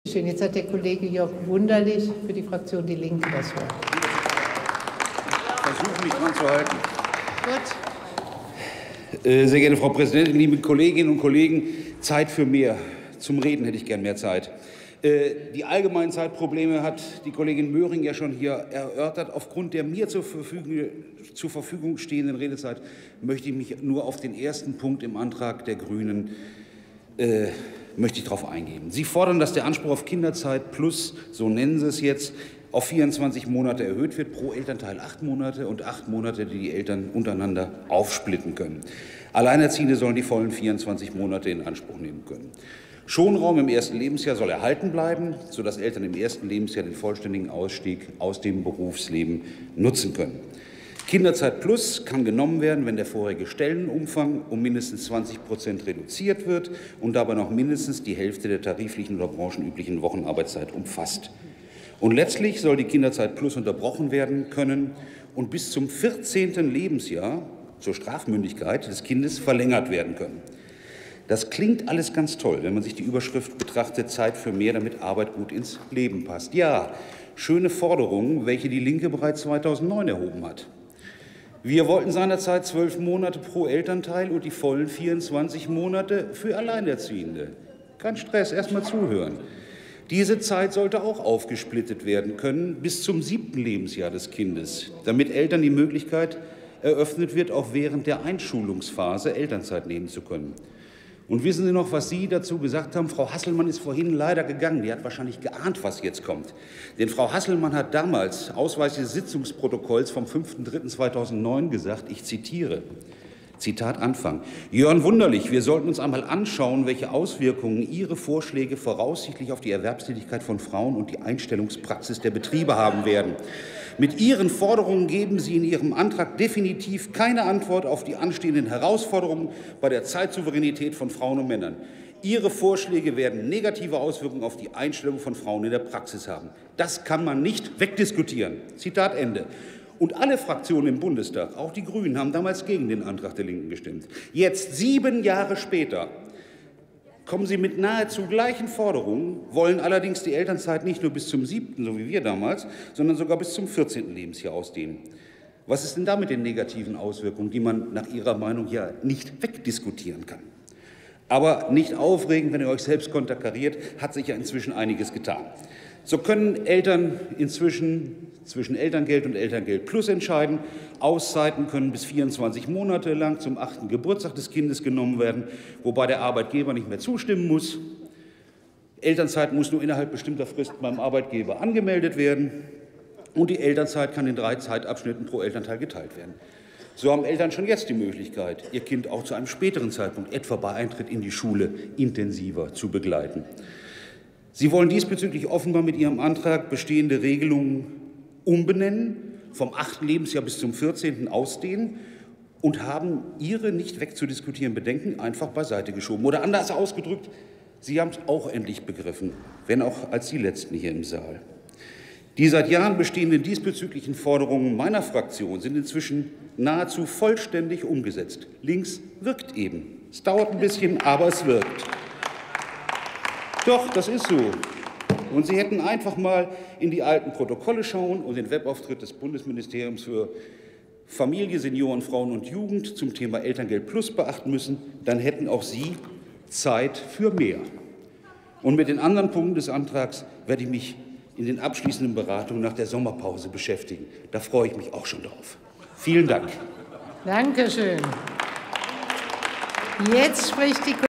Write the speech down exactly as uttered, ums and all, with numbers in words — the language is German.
Schön. Jetzt hat der Kollege Jörg Wunderlich für die Fraktion Die Linke das Wort. Ich versuche mich dran zu halten. Gut. Sehr geehrte Frau Präsidentin, liebe Kolleginnen und Kollegen, Zeit für mehr. Zum Reden hätte ich gern mehr Zeit. Die allgemeinen Zeitprobleme hat die Kollegin Möhring ja schon hier erörtert. Aufgrund der mir zur Verfügung, zur Verfügung stehenden Redezeit möchte ich mich nur auf den ersten Punkt im Antrag der Grünen äh, möchte ich darauf eingehen. Sie fordern, dass der Anspruch auf Kinderzeit plus, so nennen Sie es jetzt, auf vierundzwanzig Monate erhöht wird, pro Elternteil acht Monate und acht Monate, die die Eltern untereinander aufsplitten können. Alleinerziehende sollen die vollen vierundzwanzig Monate in Anspruch nehmen können. Schonraum im ersten Lebensjahr soll erhalten bleiben, sodass Eltern im ersten Lebensjahr den vollständigen Ausstieg aus dem Berufsleben nutzen können. Kinderzeit Plus kann genommen werden, wenn der vorherige Stellenumfang um mindestens zwanzig Prozent reduziert wird und dabei noch mindestens die Hälfte der tariflichen oder branchenüblichen Wochenarbeitszeit umfasst. Und letztlich soll die Kinderzeit Plus unterbrochen werden können und bis zum vierzehnten Lebensjahr zur Strafmündigkeit des Kindes verlängert werden können. Das klingt alles ganz toll, wenn man sich die Überschrift betrachtet, Zeit für mehr, damit Arbeit gut ins Leben passt. Ja, schöne Forderungen, welche die Linke bereits zweitausendneun erhoben hat. Wir wollten seinerzeit zwölf Monate pro Elternteil und die vollen vierundzwanzig Monate für Alleinerziehende. Kein Stress, erst mal zuhören. Diese Zeit sollte auch aufgesplittet werden können bis zum siebten Lebensjahr des Kindes, damit Eltern die Möglichkeit eröffnet wird, auch während der Einschulungsphase Elternzeit nehmen zu können. Und wissen Sie noch, was Sie dazu gesagt haben? Frau Hasselmann ist vorhin leider gegangen. Die hat wahrscheinlich geahnt, was jetzt kommt. Denn Frau Hasselmann hat damals, Ausweis des Sitzungsprotokolls vom fünften dritten zweitausendneun, gesagt, ich zitiere, Zitat Anfang, Jörn Wunderlich, wir sollten uns einmal anschauen, welche Auswirkungen Ihre Vorschläge voraussichtlich auf die Erwerbstätigkeit von Frauen und die Einstellungspraxis der Betriebe haben werden. Mit Ihren Forderungen geben Sie in Ihrem Antrag definitiv keine Antwort auf die anstehenden Herausforderungen bei der Zeitsouveränität von Frauen und Männern. Ihre Vorschläge werden negative Auswirkungen auf die Einstellung von Frauen in der Praxis haben. Das kann man nicht wegdiskutieren. Zitat Ende. Und alle Fraktionen im Bundestag, auch die Grünen, haben damals gegen den Antrag der Linken gestimmt. Jetzt, sieben Jahre später, kommen Sie mit nahezu gleichen Forderungen, wollen allerdings die Elternzeit nicht nur bis zum siebten, so wie wir damals, sondern sogar bis zum vierzehnten Lebensjahr ausdehnen. Was ist denn da mit den negativen Auswirkungen, die man nach Ihrer Meinung ja nicht wegdiskutieren kann? Aber nicht aufregen, wenn ihr euch selbst konterkariert, hat sich ja inzwischen einiges getan. So können Eltern inzwischen zwischen Elterngeld und Elterngeld Plus entscheiden. Auszeiten können bis vierundzwanzig Monate lang zum achten Geburtstag des Kindes genommen werden, wobei der Arbeitgeber nicht mehr zustimmen muss. Elternzeit muss nur innerhalb bestimmter Fristen beim Arbeitgeber angemeldet werden. Und die Elternzeit kann in drei Zeitabschnitten pro Elternteil geteilt werden. So haben Eltern schon jetzt die Möglichkeit, ihr Kind auch zu einem späteren Zeitpunkt, etwa bei Eintritt in die Schule, intensiver zu begleiten. Sie wollen diesbezüglich offenbar mit Ihrem Antrag bestehende Regelungen umbenennen, vom achten Lebensjahr bis zum vierzehnten ausdehnen und haben Ihre nicht wegzudiskutieren Bedenken einfach beiseite geschoben. Oder anders ausgedrückt, Sie haben es auch endlich begriffen, wenn auch als die Letzten hier im Saal. Die seit Jahren bestehenden diesbezüglichen Forderungen meiner Fraktion sind inzwischen nahezu vollständig umgesetzt. Links wirkt eben. Es dauert ein bisschen, aber es wirkt. Doch, das ist so. Und Sie hätten einfach mal in die alten Protokolle schauen und den Webauftritt des Bundesministeriums für Familie, Senioren, Frauen und Jugend zum Thema Elterngeld Plus beachten müssen. Dann hätten auch Sie Zeit für mehr. Und mit den anderen Punkten des Antrags werde ich mich in den abschließenden Beratungen nach der Sommerpause beschäftigen. Da freue ich mich auch schon drauf. Vielen Dank. Danke schön. Jetzt spricht die